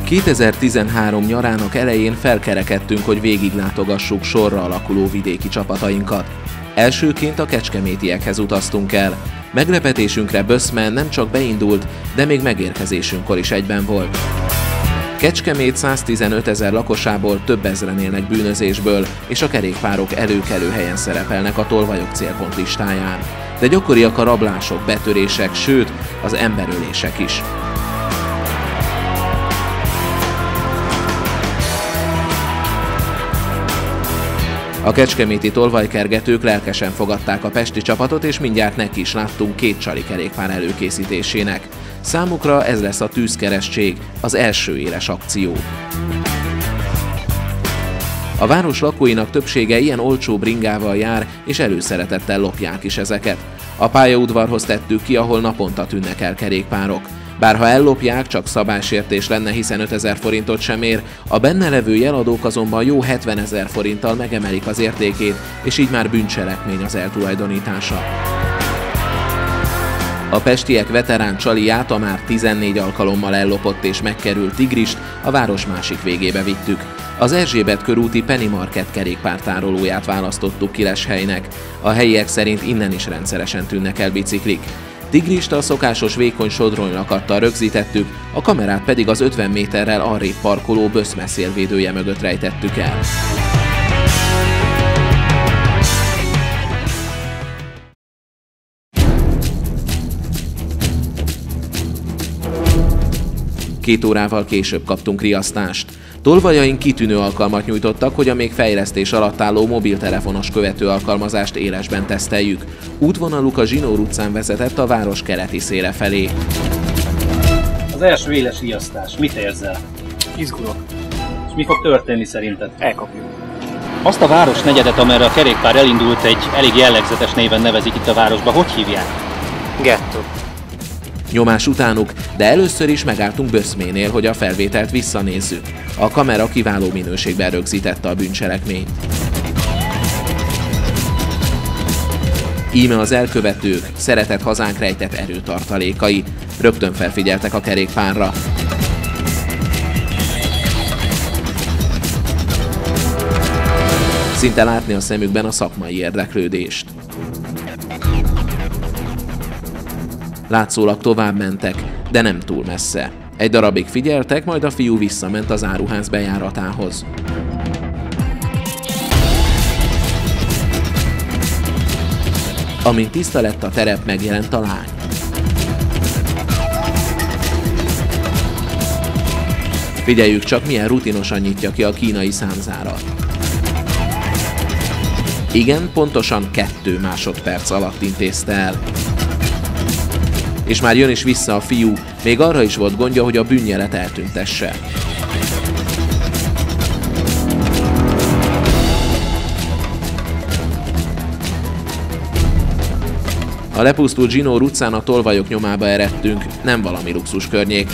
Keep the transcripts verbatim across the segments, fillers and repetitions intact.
kétezer-tizenhárom nyarának elején felkerekedtünk, hogy végiglátogassuk sorra alakuló vidéki csapatainkat. Elsőként a kecskemétiekhez utaztunk el. Meglepetésünkre Böszmen nem csak beindult, de még megérkezésünkkor is egyben volt. Kecskemét száztizenötezer lakosából több ezren élnek bűnözésből, és a kerékpárok előkelő helyen szerepelnek a tolvajok célpont listáján. De gyakoriak a rablások, betörések, sőt, az emberölések is. A kecskeméti tolvajkergetők lelkesen fogadták a pesti csapatot, és mindjárt neki is láttunk két csali kerékpár előkészítésének. Számukra ez lesz a tűzkeresztség, az első éles akció. A város lakóinak többsége ilyen olcsó bringával jár, és előszeretettel lopják is ezeket. A pályaudvarhoz tettük ki, ahol naponta tűnnek el kerékpárok. Bár ha ellopják, csak szabálysértés lenne, hiszen ötezer forintot sem ér, a benne levő jeladók azonban jó hetvenezer forinttal megemelik az értékét, és így már bűncselekmény az eltulajdonítása. A pestiek veterán csaliját, a már tizennégy alkalommal ellopott és megkerült Tigrist a város másik végébe vittük. Az Erzsébet körúti Penny Market kerékpártárolóját választottuk kileshelynek. A helyiek szerint innen is rendszeresen tűnnek el biciklik. Tigrist a szokásos vékony sodronylakattal rögzítettük, a kamerát pedig az ötven méterrel arrébb parkoló Böszme szélvédője mögött rejtettük el. Két órával később kaptunk riasztást. Tolvajaink kitűnő alkalmat nyújtottak, hogy a még fejlesztés alatt álló mobiltelefonos követő alkalmazást élesben teszteljük. Útvonaluk a Zsinór utcán vezetett a város keleti széle felé. Az első éles riasztás. Mit érzel? Izgulok. És mi fog történni szerinted? Elkapjuk. Azt a városnegyedet, amerre a kerékpár elindult, egy elég jellegzetes néven nevezik itt a városba. Hogy hívják? Gettó. Nyomás utánuk, de először is megálltunk Böszménél, hogy a felvételt visszanézzük. A kamera kiváló minőségben rögzítette a bűncselekményt. Íme az elkövetők, szeretett hazánk rejtett erőtartalékai. Rögtön felfigyeltek a kerékpárra. Szinte látni a szemükben a szakmai érdeklődést. Látszólag tovább mentek, de nem túl messze. Egy darabig figyeltek, majd a fiú visszament az áruház bejáratához. Amint tiszta lett a terep, megjelent a lány. Figyeljük csak, milyen rutinosan nyitja ki a kínai számzárat. Igen, pontosan kettő másodperc alatt intézte el. És már jön is vissza a fiú, még arra is volt gondja, hogy a bűnjelet eltüntesse. A lepusztult Zsinór utcán a tolvajok nyomába eredtünk, nem valami luxus környék.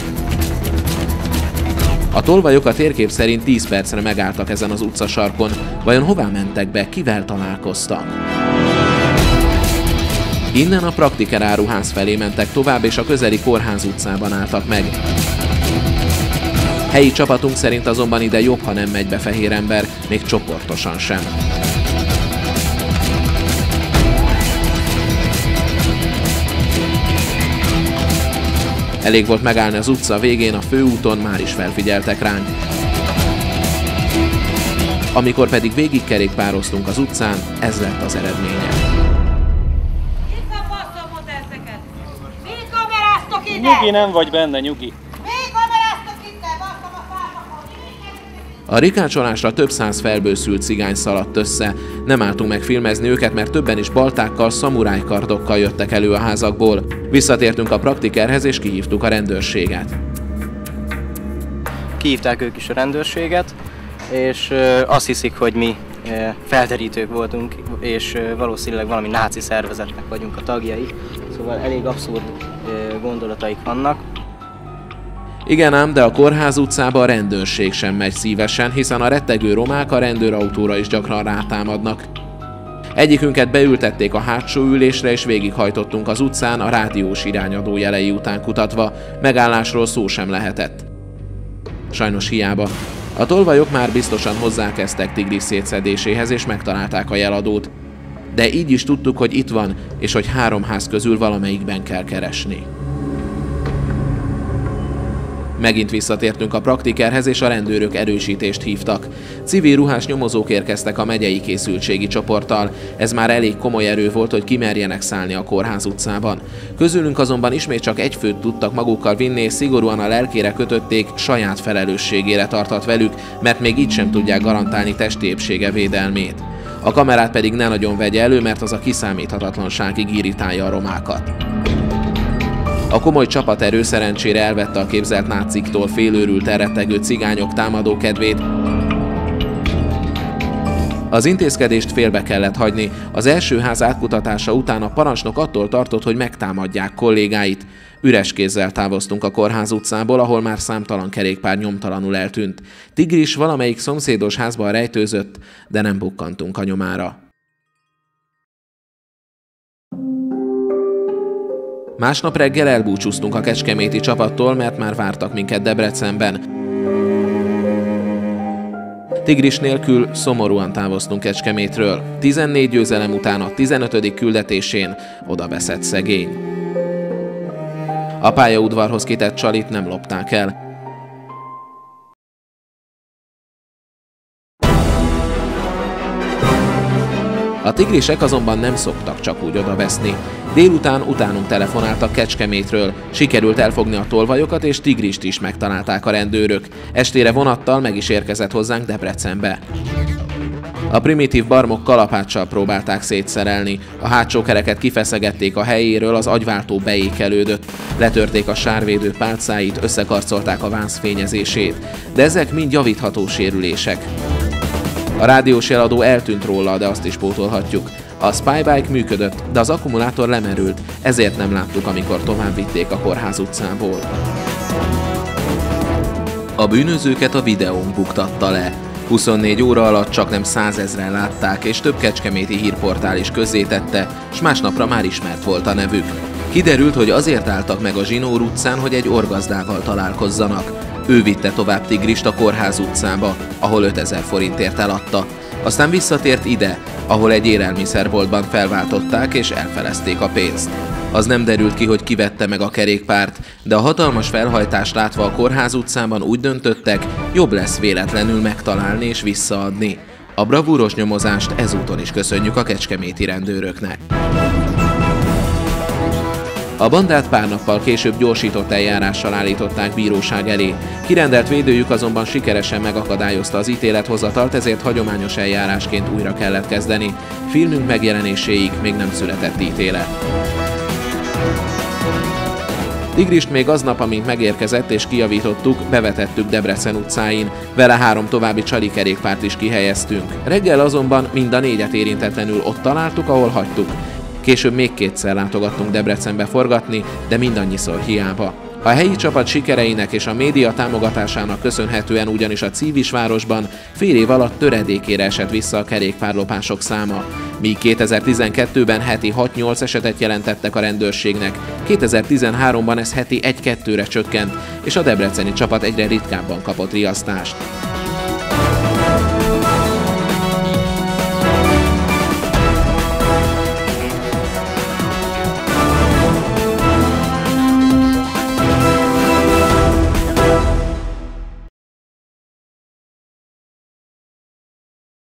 A tolvajok a térkép szerint tíz percre megálltak ezen az utcasarkon. Vajon hová mentek be, kivel találkoztak? Innen a Praktiker áruház felé mentek tovább, és a közeli Kórház utcában álltak meg. Helyi csapatunk szerint azonban ide jobb, ha nem megy be fehér ember, még csoportosan sem. Elég volt megállni az utca végén, a főúton már is felfigyeltek ránk. Amikor pedig végig kerékpároztunk az utcán, ez lett az eredménye. Nyugi, nem vagy benne, nyugi. A rikácsolásra több száz felbőszült cigány szaladt össze. Nem álltunk meg filmezni őket, mert többen is baltákkal, szamurájkardokkal jöttek elő a házakból. Visszatértünk a Praktikerhez, és kihívtuk a rendőrséget. Kihívták ők is a rendőrséget, és azt hiszik, hogy mi felderítők voltunk, és valószínűleg valami náci szervezetnek vagyunk a tagjai. Szóval elég abszurd gondolataik vannak. Igen ám, de a Kórház utcába a rendőrség sem megy szívesen, hiszen a rettegő romák a rendőrautóra is gyakran rátámadnak. Egyikünket beültették a hátsó ülésre, és végighajtottunk az utcán a rádiós irányadó jelei után kutatva, megállásról szó sem lehetett. Sajnos hiába. A tolvajok már biztosan hozzákezdtek Tigris szétszedéséhez és megtalálták a jeladót. De így is tudtuk, hogy itt van, és hogy három ház közül valamelyikben kell keresni. Megint visszatértünk a praktikerhez, és a rendőrök erősítést hívtak. Civil ruhás nyomozók érkeztek a megyei készültségi csoporttal. Ez már elég komoly erő volt, hogy kimerjenek szállni a Kórház utcában. Közülünk azonban ismét csak egy főt tudtak magukkal vinni, és szigorúan a lelkére kötötték, saját felelősségére tartott velük, mert még így sem tudják garantálni testi épsége védelmét. A kamerát pedig ne nagyon vegye elő, mert az a kiszámíthatatlanságig irritálja a romákat. A komoly csapaterő szerencsére elvette a képzelt náciktól félőrült elrettegő cigányok támadókedvét. Az intézkedést félbe kellett hagyni. Az első ház átkutatása után a parancsnok attól tartott, hogy megtámadják kollégáit. Üres kézzel távoztunk a Kórház utcából, ahol már számtalan kerékpár nyomtalanul eltűnt. Tigris valamelyik szomszédos házban rejtőzött, de nem bukkantunk a nyomára. Másnap reggel elbúcsúztunk a kecskeméti csapattól, mert már vártak minket Debrecenben. Tigris nélkül szomorúan távoztunk Kecskemétről. tizennégy győzelem után a tizenötödik küldetésén oda veszett szegény. A pályaudvarhoz kitett csalit nem lopták el. A tigrisek azonban nem szoktak csak úgy odaveszni. Délután utánunk telefonáltak Kecskemétről, sikerült elfogni a tolvajokat, és Tigrist is megtalálták a rendőrök. Estére vonattal meg is érkezett hozzánk Debrecenbe. A primitív barmok kalapáccsal próbálták szétszerelni, a hátsó kereket kifeszegették a helyéről, az agyváltó beékelődött, letörték a sárvédő pálcáit, összekarcolták a váz fényezését, de ezek mind javítható sérülések. A rádiós jeladó eltűnt róla, de azt is pótolhatjuk. A Spybike működött, de az akkumulátor lemerült, ezért nem láttuk, amikor tovább vitték a Kórház utcából. A bűnözőket a videón buktatta le. huszonnégy óra alatt csaknem százezren látták, és több kecskeméti hírportál is közzétette, s másnapra már ismert volt a nevük. Kiderült, hogy azért álltak meg a Zsinór utcán, hogy egy orgazdával találkozzanak. Ő vitte tovább Tigrist a Kórház utcába, ahol ötezer forintért eladta. Aztán visszatért ide, ahol egy élelmiszerboltban felváltották és elfelezték a pénzt. Az nem derült ki, hogy ki vette meg a kerékpárt, de a hatalmas felhajtást látva a Kórház utcában úgy döntöttek, jobb lesz véletlenül megtalálni és visszaadni. A bravúros nyomozást ezúton is köszönjük a kecskeméti rendőröknek. A bandát pár nappal később gyorsított eljárással állították bíróság elé. Kirendelt védőjük azonban sikeresen megakadályozta az ítélethozatalt, ezért hagyományos eljárásként újra kellett kezdeni. Filmünk megjelenéséig még nem született ítélet. Tigrist még aznap, amint megérkezett és kijavítottuk, bevetettük Debrecen utcáin. Vele három további csali kerékpárt is kihelyeztünk. Reggel azonban mind a négyet érintetlenül ott találtuk, ahol hagytuk. Később még kétszer látogattunk Debrecenbe forgatni, de mindannyiszor hiába. A helyi csapat sikereinek és a média támogatásának köszönhetően ugyanis a Civisvárosban fél év alatt töredékére esett vissza a kerékpárlopások száma. Míg kétezer-tizenkettőben heti hat-nyolc esetet jelentettek a rendőrségnek, kétezer-tizenháromban ez heti egy-kettőre csökkent, és a debreceni csapat egyre ritkábban kapott riasztást.